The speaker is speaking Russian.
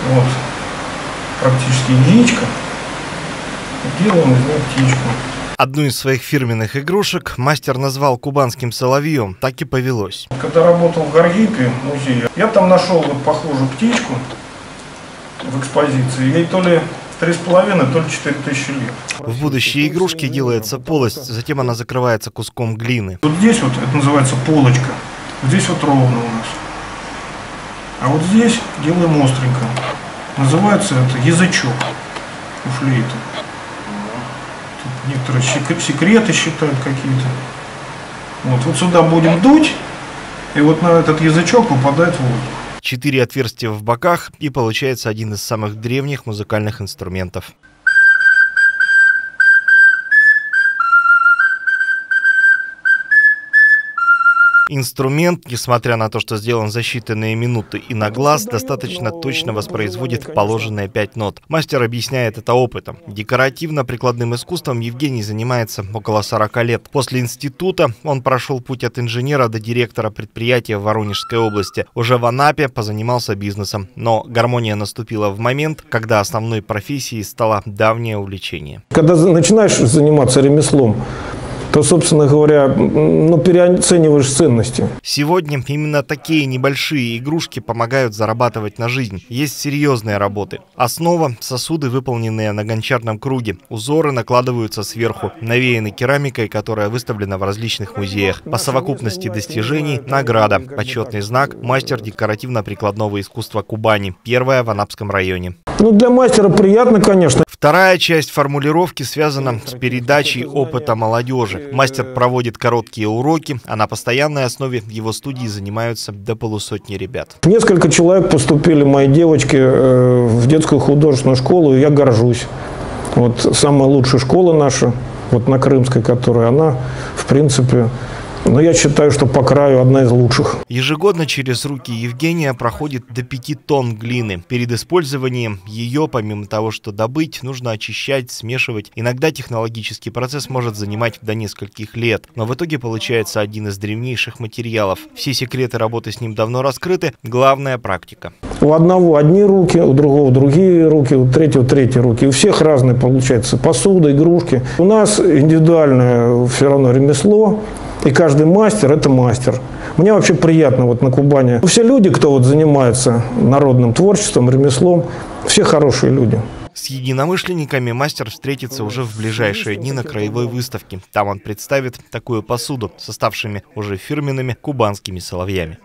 Вот, практически яичко. Делаем из него птичку. Одну из своих фирменных игрушек мастер назвал кубанским соловьем. Так и повелось. Когда работал в Гаргипе, музее, я там нашел вот похожую птичку в экспозиции. Ей то ли 3,5, то ли 4000 лет. В будущей игрушке делается полость, затем она закрывается куском глины. Вот здесь вот это называется полочка. Здесь вот ровно у нас. А вот здесь делаем остренько. Называется это язычок у флейты. Тут некоторые секреты считают какие-то. Вот сюда будем дуть, и вот на этот язычок попадает воздух. 4 отверстия в боках, и получается один из самых древних музыкальных инструментов. Инструмент, несмотря на то, что сделан за считанные минуты и на глаз, достаточно точно воспроизводит положенные 5 нот. Мастер объясняет это опытом. Декоративно-прикладным искусством Евгений занимается около 40 лет. После института он прошел путь от инженера до директора предприятия в Воронежской области. Уже в Анапе позанимался бизнесом. Но гармония наступила в момент, когда основной профессией стало давнее увлечение. Когда начинаешь заниматься ремеслом, то, собственно говоря, переоцениваешь ценности. Сегодня именно такие небольшие игрушки помогают зарабатывать на жизнь. Есть серьезные работы. Основа – сосуды, выполненные на гончарном круге. Узоры накладываются сверху, навеяны керамикой, которая выставлена в различных музеях. По совокупности достижений – награда, почетный знак «Мастер декоративно-прикладного искусства Кубани», первая в Анапском районе. Для мастера приятно, конечно. Вторая часть формулировки связана с передачей опыта молодежи. Мастер проводит короткие уроки, а на постоянной основе в его студии занимаются до полусотни ребят. Несколько человек поступили, мои девочки, в детскую художественную школу, и я горжусь. Вот самая лучшая школа наша, вот на Крымской, которая она, в принципе... Но я считаю, что по краю одна из лучших. Ежегодно через руки Евгения проходит до 5 тонн глины. Перед использованием ее, помимо того, что добыть, нужно очищать, смешивать. Иногда технологический процесс может занимать до нескольких лет. Но в итоге получается один из древнейших материалов. Все секреты работы с ним давно раскрыты. Главная практика. У одного одни руки, у другого другие руки, у третьего третьи руки. У всех разные получается посуда, игрушки. У нас индивидуальное все равно ремесло. И каждый мастер – это мастер. Мне вообще приятно вот на Кубани. Все люди, кто вот занимается народным творчеством, ремеслом, все хорошие люди. С единомышленниками мастер встретится уже в ближайшие дни на краевой выставке. Там он представит такую посуду с оставшими уже фирменными кубанскими соловьями.